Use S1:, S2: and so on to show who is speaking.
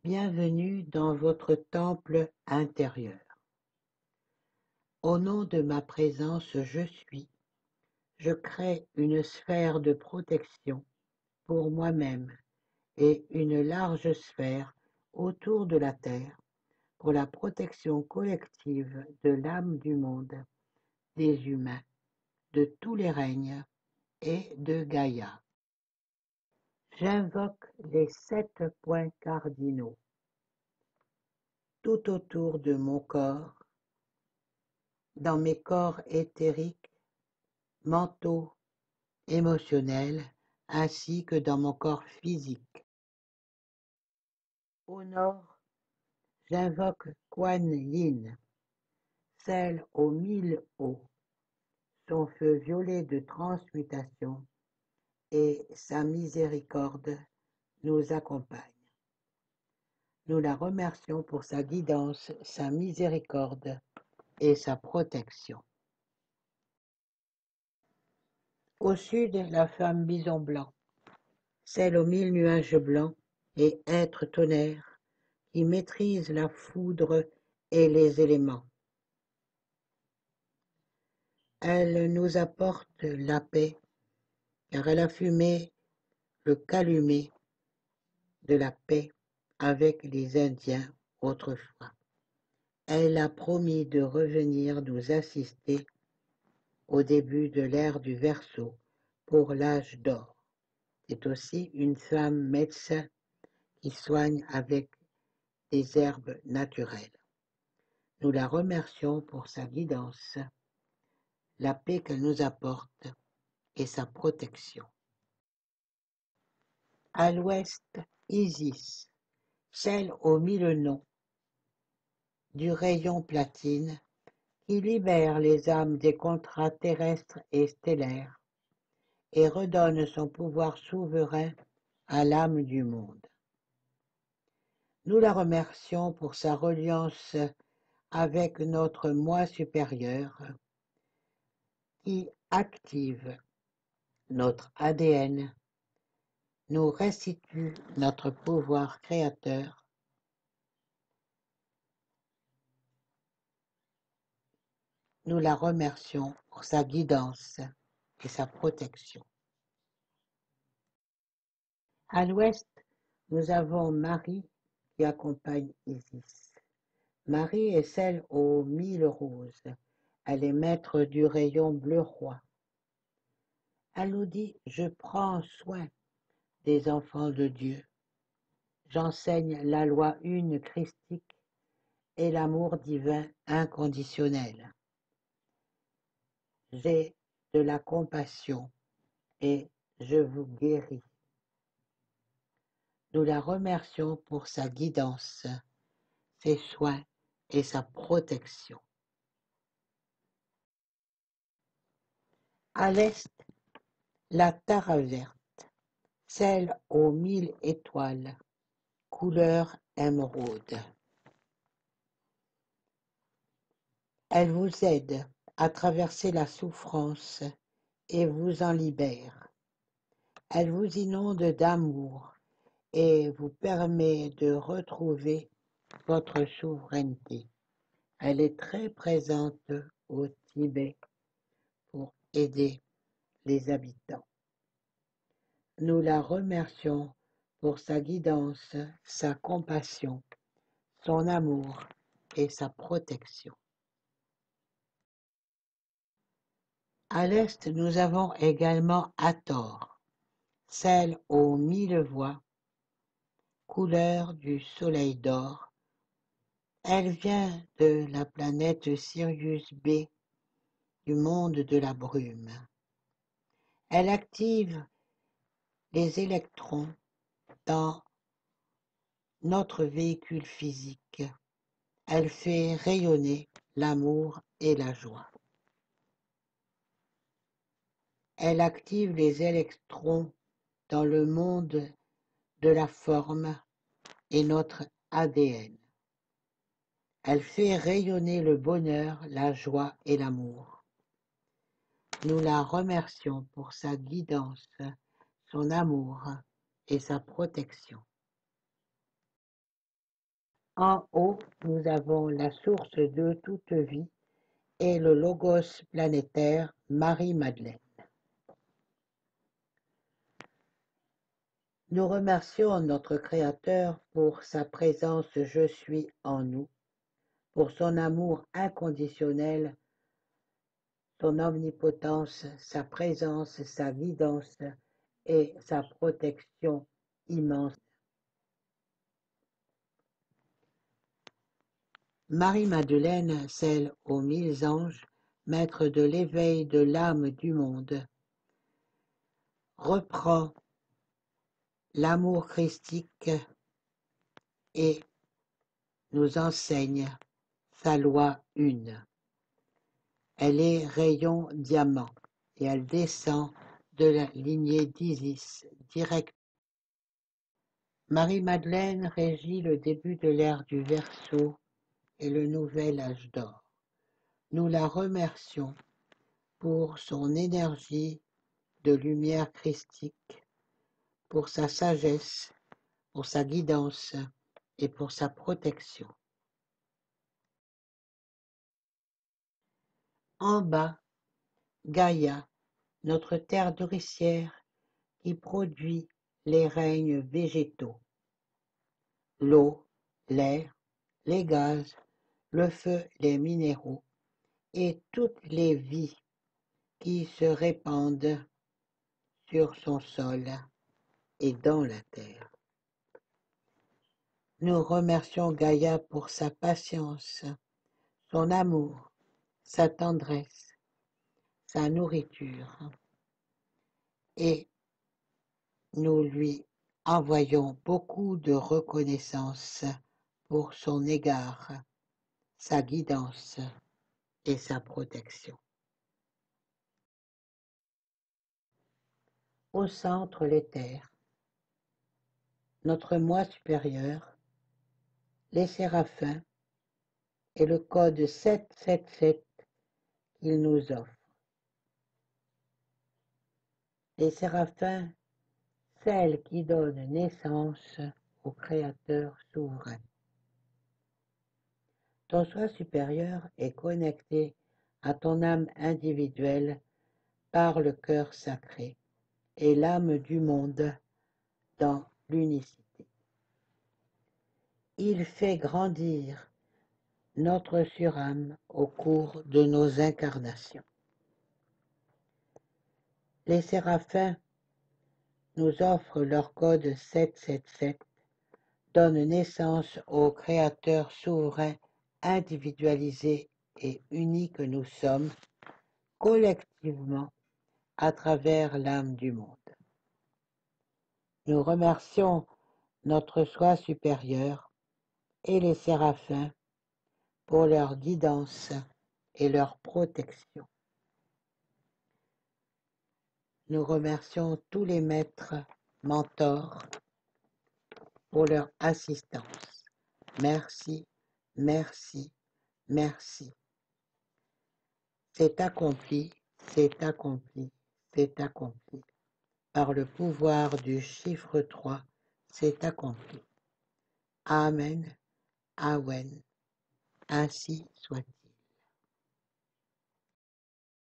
S1: Bienvenue dans votre temple intérieur. Au nom de ma présence je suis, je crée une sphère de protection pour moi-même et une large sphère autour de la Terre pour la protection collective de l'âme du monde, des humains, de tous les règnes et de Gaïa. J'invoque les 7 points cardinaux tout autour de mon corps, dans mes corps éthériques, mentaux, émotionnels, ainsi que dans mon corps physique. Au nord, j'invoque Kuan Yin, celle aux 1000 hauts, son feu violet de transmutation et sa miséricorde nous accompagne. Nous la remercions pour sa guidance, sa miséricorde et sa protection. Au sud, la femme bison blanc, celle aux 1000 nuages blancs et être tonnerre, qui maîtrise la foudre et les éléments. Elle nous apporte la paix, car elle a fumé le calumet de la paix avec les Indiens autrefois. Elle a promis de revenir nous assister au début de l'ère du Verseau pour l'âge d'or. C'est aussi une femme médecin qui soigne avec des herbes naturelles. Nous la remercions pour sa guidance, la paix qu'elle nous apporte et sa protection. À l'ouest, Isis, celle aux 1000 noms, du rayon platine, qui libère les âmes des contrats terrestres et stellaires et redonne son pouvoir souverain à l'âme du monde. Nous la remercions pour sa reliance avec notre moi supérieur qui active notre ADN, nous restitue notre pouvoir créateur. Nous la remercions pour sa guidance et sa protection. À l'ouest, nous avons Marie qui accompagne Isis. Marie est celle aux 1000 roses. Elle est maître du rayon bleu roi. Elle nous dit « Je prends soin des enfants de Dieu. J'enseigne la loi une christique et l'amour divin inconditionnel. J'ai de la compassion et je vous guéris. » Nous la remercions pour sa guidance, ses soins et sa protection. À l'est, la Tara verte, celle aux 1000 étoiles, couleur émeraude. Elle vous aide à traverser la souffrance et vous en libère. Elle vous inonde d'amour et vous permet de retrouver votre souveraineté. Elle est très présente au Tibet pour aider les habitants. Nous la remercions pour sa guidance, sa compassion, son amour et sa protection. À l'est, nous avons également Hathor, celle aux 1000 voix, couleur du soleil d'or. Elle vient de la planète Sirius B, du monde de la brume. Elle active les électrons dans notre véhicule physique. Elle fait rayonner l'amour et la joie. Elle active les électrons dans le monde de la forme et notre ADN. Elle fait rayonner le bonheur, la joie et l'amour. Nous la remercions pour sa guidance, son amour et sa protection. En haut, nous avons la source de toute vie et le Logos planétaire, Marie-Madeleine. Nous remercions notre Créateur pour sa présence Je suis en nous, pour son amour inconditionnel, son omnipotence, sa présence, sa guidance et sa protection immense. Marie-Madeleine, celle aux 1000 anges, maître de l'éveil de l'âme du monde, reprend l'amour christique et nous enseigne sa loi une. Elle est rayon diamant et elle descend de la lignée d'Isis direct. Marie-Madeleine régit le début de l'ère du Verseau et le nouvel âge d'or. Nous la remercions pour son énergie de lumière christique, pour sa sagesse, pour sa guidance et pour sa protection. En bas, Gaïa, notre terre nourricière qui produit les règnes végétaux, l'eau, l'air, les gaz, le feu, les minéraux et toutes les vies qui se répandent sur son sol et dans la terre. Nous remercions Gaïa pour sa patience, son amour, sa tendresse, sa nourriture, et nous lui envoyons beaucoup de reconnaissance pour son égard, sa guidance et sa protection. Au centre, l'éther, notre moi supérieur, les séraphins et le code 777 qu'ils nous offrent. Les séraphins, celles qui donnent naissance au Créateur souverain. Ton soi supérieur est connecté à ton âme individuelle par le cœur sacré et l'âme du monde dans l'unicité. Il fait grandir notre surâme au cours de nos incarnations. Les séraphins nous offrent leur code 777, donnent naissance au Créateur souverain individualisé et uni que nous sommes, collectivement, à travers l'âme du monde. Nous remercions notre soi supérieur et les séraphins pour leur guidance et leur protection. Nous remercions tous les maîtres, mentors, pour leur assistance. Merci, merci, merci. C'est accompli, c'est accompli, c'est accompli. Par le pouvoir du chiffre 3, c'est accompli. Amen, Amen. Ainsi soit-il.